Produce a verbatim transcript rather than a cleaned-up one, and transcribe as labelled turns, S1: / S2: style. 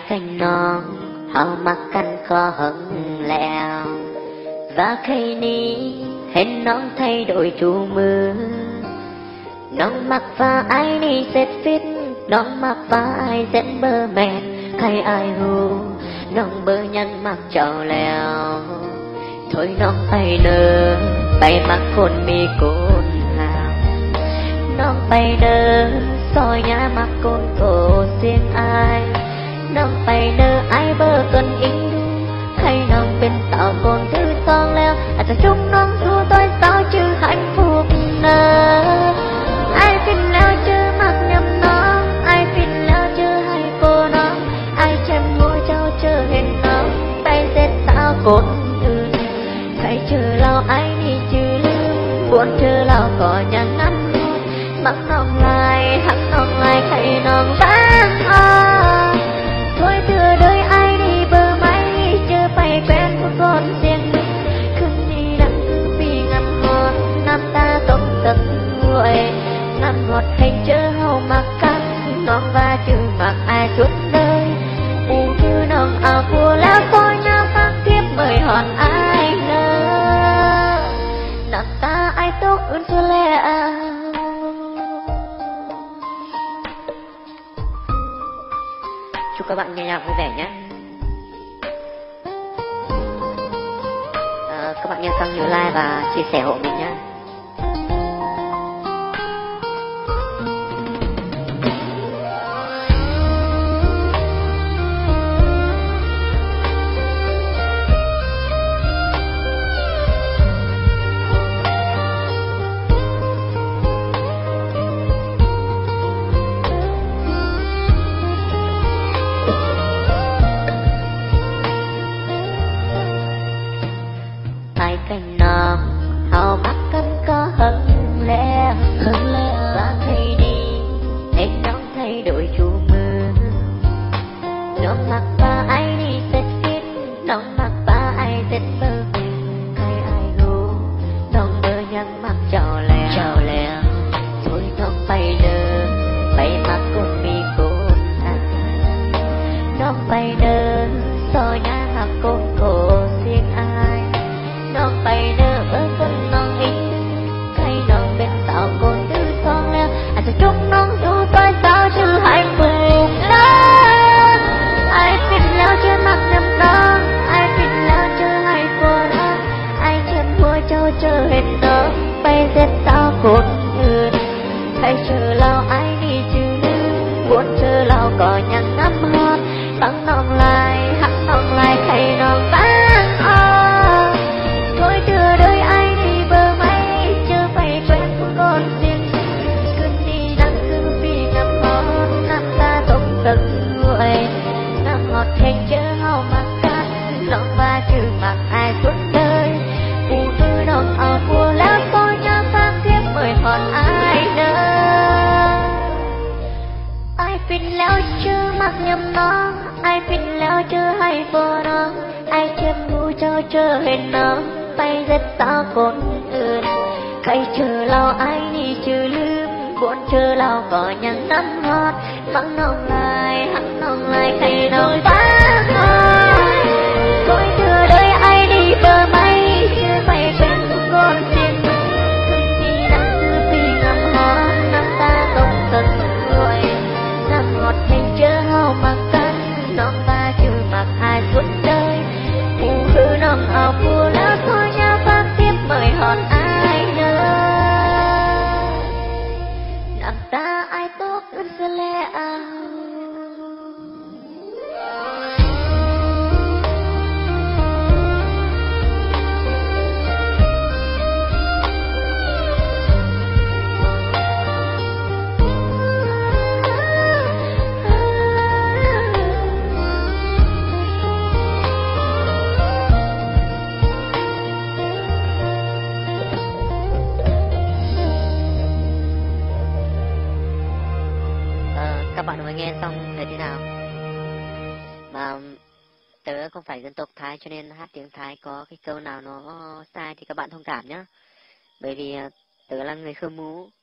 S1: cành non họ mặc căn co hững lẹo và khi ní hết nón thay đổi chủ mưa nón mặc và ai đi xếp fit nón mặc và ai dẫn bơ mẹt hay ai hù nón bơ nhân mặc trầu lèo thôi nón bay nơ bay mặc cồn mi cồn hào nón bay nơ soi nhá mặc cồn cổ riêng ai nón bay nơ ai bơ tuần in đu hay nón bên tạo cồn thứ son leo à cho chúng nón thua tôi sao chứ hạnh phúc nơ ai tin leo chứ mặc nhầm nó ai tin leo chứ hay cô nó ai chân ngồi trao chờ hết nó bay dệt tạo cồn hãy chờ lao ai đi chứ buồn chờ lao có nhà ngắm mặc nòng lại hắt nòng lại khay nòng vang à thôi thừa đời ai đi bờ máy chưa phải quen một con riêng không đi đặng cứ vì ngắm ngọt nam ta tổng tận nguội ngắm ngọt hay chớ hầu mặc cắt nòng và chữ mặc ai suốt đời u thư nòng áo của lá coi nhau phát tiếp mời hòn ai nặng ta ai tốt ơn cho lẽ chúc các bạn nghe nhạc vui vẻ nhé. À, các bạn nghe xong nhớ like và chia sẻ hộ mình nhé. Cành non họ bắt cánh có hững lẹ hững lẹ và thay đi hết nón thay đổi chủ mưa nón mặc và ai đi xếp fit nón mặc và ai xếp bơ hay ai gu nón bơ nhăn mặc trò lẹ trò lẹ thôi nón bay đơ bay mặc cồn mi cồn à nón bay đơ soi nhá mặc cồn cổ riêng ai nón bay nơ ơi con nón in cây nón bên tạo cồn thứ son leo à cho chúng nón du tôi sao chứ hạnh phúc lắm ai biết leo chưa mặc nhầm nón ai biết leo chưa hay cô đó ai chân mua châu chờ hết đó bay dệt tạo cồn người hãy chờ lao ai đi chứ muốn chờ lao có nhăn ngắm hót bắn nón lại hắt nón lại khay nón vang o thôi thừa đời ai đi bờ máy chưa phải quen của con riêng cứ đi đặng cứ vì ngắm hót năm ta tổng tận nguội ngắm ngọt thành chớ hao mặc cắt nón và chữ mặc ai suốt đời u tư nón áo của lá coi nhá phát tiếp mời hòn ai nữa ai biết leo chưa mặc nhầm nó ai biết leo chưa hay vô nó ai chân ngu cho chờ hết nó bay rất sao cồn ơn cây chờ lao ai đi chứ lướm buồn chờ lao có nhắn nắm hót mắng nòng lại hắt nòng lại khay nòng vang thôi thừa đời ai đi bờ máy chưa phải quen của con riêng thương đi đặng cứ vì ngắm hót năm ta tổng tận nguội ngắm ngọt thành chớ hao mặc cắt nòng ba chữ mặc ai suốt đời u hư nòng áo của lá thôi nhá phát tiếp mời hòn ai nữa nặng ta ai tốt ơn sẽ lẽ các bạn vừa nghe xong thấy thế nào? Mà tớ không phải dân tộc Thái cho nên hát tiếng Thái có cái câu nào nó sai thì các bạn thông cảm nhé. Bởi vì tớ là người Khơ Mú